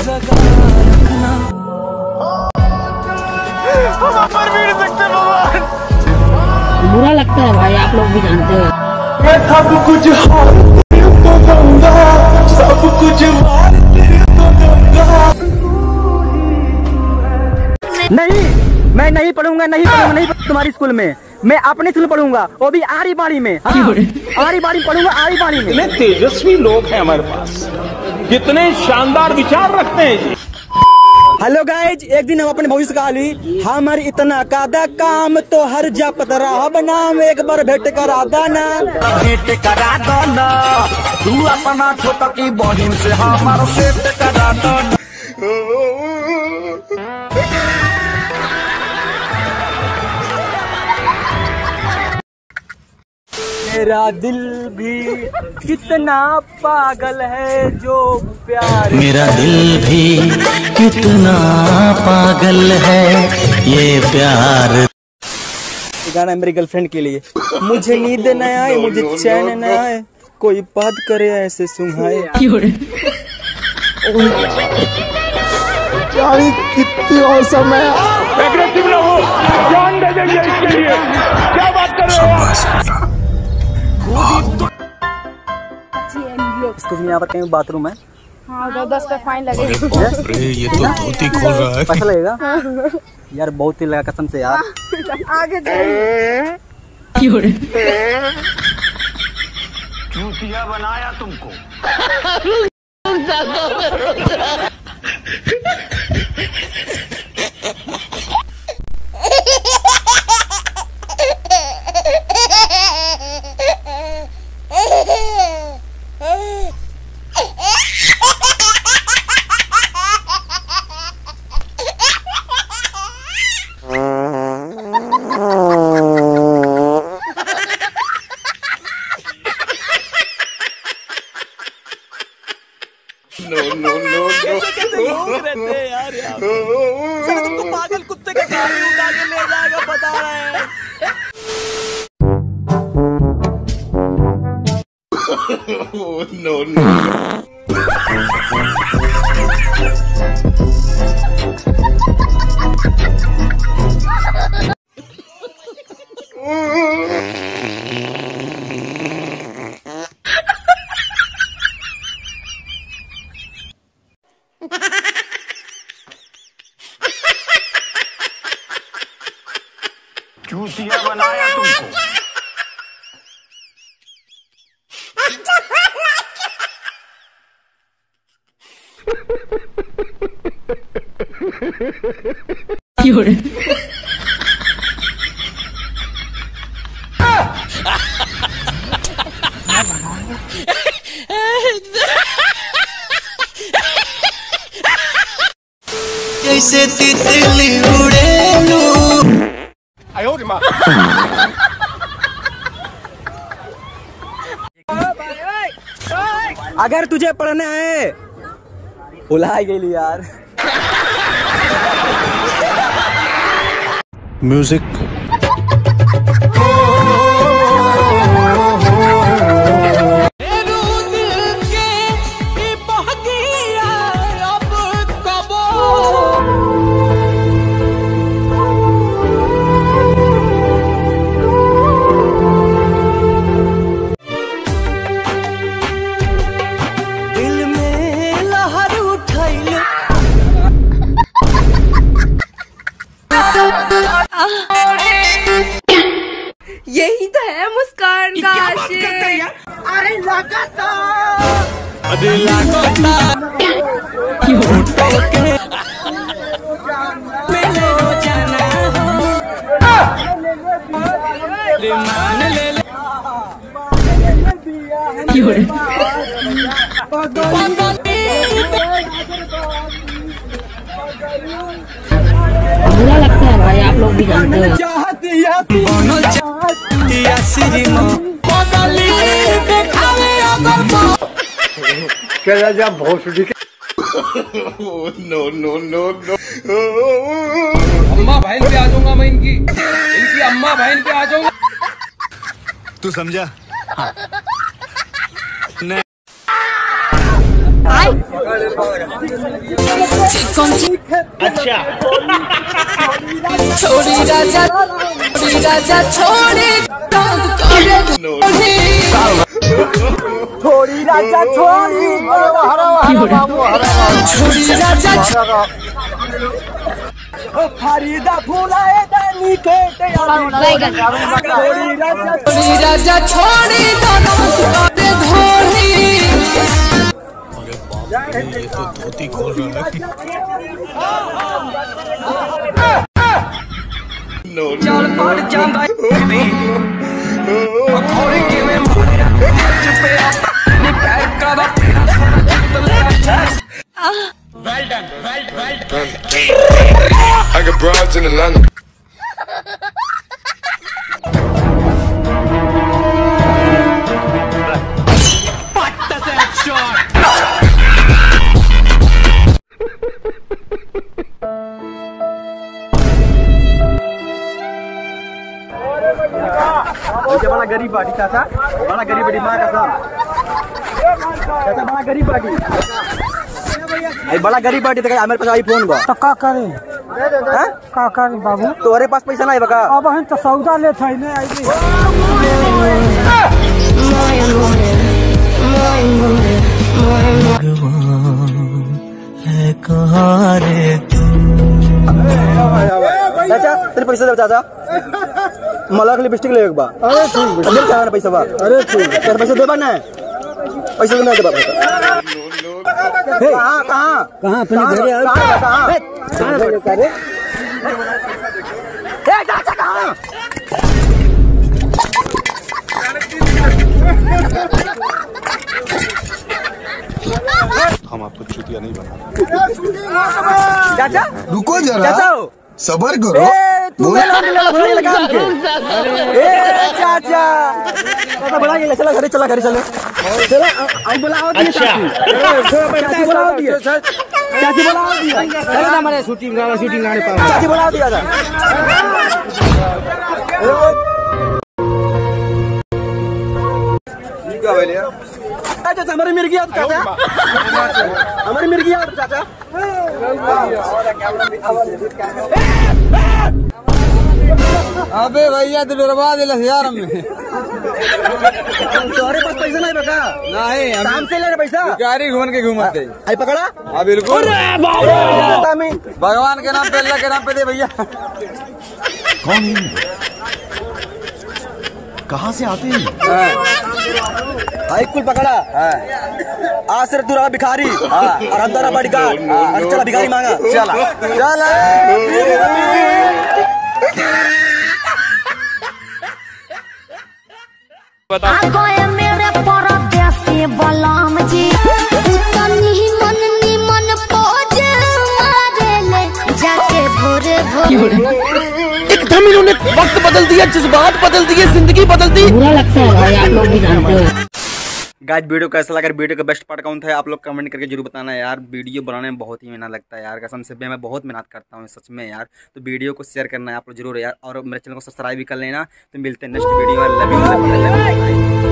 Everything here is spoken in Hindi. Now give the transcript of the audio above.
सगा रखना। हम मर भी नहीं सकते भगवान। बुरा लगता है भाई, आप लोग भी जानते हैं। मैं सब कुछ हार तेरे को दूंगा, सब कुछ मार तेरे को दूंगा। नहीं, मैं नहीं पढ़ूंगा, नहीं तुम्हारी स्कूल में। मैं अपने स्कूल पढ़ूंगा, वो भी आरी बाड़ी में। आरी बाड़ी पढ़ूंगा, आरी बाड़ी में। इतने तेजस्वी लोग हैं हमारे पास, कितने शानदार विचार रखते हैं जी। हेलो गाइज, एक दिन हम अपने भविष्य का ली हमार इतना कादा काम तो हर जा पतरा बनाम एक बार भेंट करा दाना। भेंट करा दाना तू अपना छोटा की बहिन से हमारा सेट करा दाना। मेरा दिल भी कितना पागल है जो प्यार। मेरा दिल भी कितना पागल है ये प्यार। गाना मेरी गर्लफ्रेंड के लिए। मुझे नींद न आए, मुझे चैन न आए, कोई बात करे ऐसे सुहाए। कितनी औसम है। एग्रेसिव ना हो, जान दे देंगे इसके लिए। क्या बात कर रहे हो? यहाँ पर कहीं बाथरूम है। हाँ, 10 का फाइन लगेगा। ये तो धोती खोल रहा है। पैसा लगेगा यार, बहुत ही लगा कसम से यार। आगे जाइए। चूतिया बनाया तुमको। कैसे लोग रहते हैं यार, तुमको पागल कुत्ते के साथ उठा के ले जाएगा, बता रहे हैं। no. चूतिया बनाया तुमको। जैसे तितली उड़े लू। अगर तुझे पढ़ना है भुला गेली यार। म्यूजिक यही तो है मुस्कान का आशिक। अरे लागता मेले रोजाना मान ले बुरा लगता है भाई, आप लोग भी जानते हैं। नो। अम्मा बहन पे आ जाऊंगा मैं, इनकी अम्मा बहन पे आ जाऊंगा। तू समझा? नहीं। अच्छा छोड़ी राजा छोड़ी छोड़ी राजा छोड़ी राजा फरीदा फुलाए दानी के छोड़ी राजा छोड़ी धोड़ी धोती खोल रहा है। चल पड़ जांदा खोरी के में चुपे अपने पैर का Well done. I got broads in Atlanta. बड़ा गरीब पार्टी चाचा, बड़ा गरीब पार्टी माँ का साथ चाचा, बड़ा गरीब पार्टी बड़ा गरीब पार्टी मेरे पास आईफोन बा तो का करे का करे बाबू तोहरे पास पैसा नहीं बका अब हम तो सौदा ले थे ने आई चाचा तेरे पैसा दे चाचा मला के लिपस्टिक ले एक बा अरे ठीक है मेरा पैसा बा अरे ठीक तेरे पैसा देबा ना पैसा नहीं देबा कहाँ अपने घरे आओ कहाँ करे चाचा कहाँ हम आपको चुतिया नहीं बना। चाचा रुको जरा, चाचा सबर करो। चाचा बड़ा चला घरे चला घरे चले बुलाओ अच्छा चाची बुलाओ दिया हमारे शूटिंग चाची बुलाओ दिया था चाचा हमारी मिर्गी आओ चाचा हमारी मिर्गी आओ चाचा अबे भैया तो डरवा दिला यार में तुम्हारे पास पैसा नहीं बता नहीं शाम से ले रहे पैसा गाड़ी घूम के घूमते आई पकड़ा हाँ बिल्कुल में भगवान के नाम पे अल्लाह के नाम पे दे भैया कौन है? कहाँ से आते हैं? हाई कुल पकड़ा आज सिर्फ तू रहा भिखारी और हम दोनों बड़ी कार चला भिखारी मांगा चला चला मेरे परदेसी बलराम जी मन पोज मारेले जाके भोरे एकदम इन्होंने वक्त बदल दिया, जज्बात बदल दिए, जिंदगी बदल दी। बुरा लगता है भाई, आप लोग भी जानते हो। गाइस वीडियो कैसा लगा, वीडियो का बेस्ट पार्ट कौन था आप लोग कमेंट करके जरूर बताना यार। वीडियो बनाने में बहुत ही मेहनत लगता है यार, कसम से मैं बहुत मेहनत करता हूँ सच में यार। तो वीडियो को शेयर करना है आप लोग जरूर यार, और मेरे चैनल को सब्सक्राइब भी कर लेना। तो मिलते हैं नेक्स्ट वीडियो में।